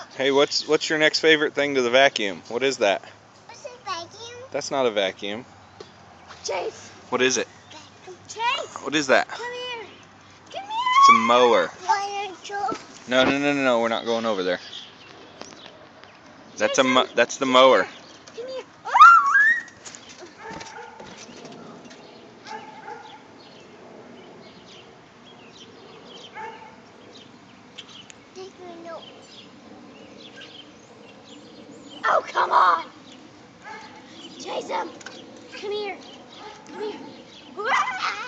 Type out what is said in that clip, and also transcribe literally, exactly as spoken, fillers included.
Hey, what's what's your next favorite thing to the vacuum? What is that? What's a vacuum? That's not a vacuum. Chase. What is it? Chase. What is that? Come here. Come here. It's a mower. Why don't you? No, no, no, no, no. We're not going over there. That's a Jason, mo that's the come mower. Here. Come here. Take a note. Oh, come on. Chase him. Come here. Come here.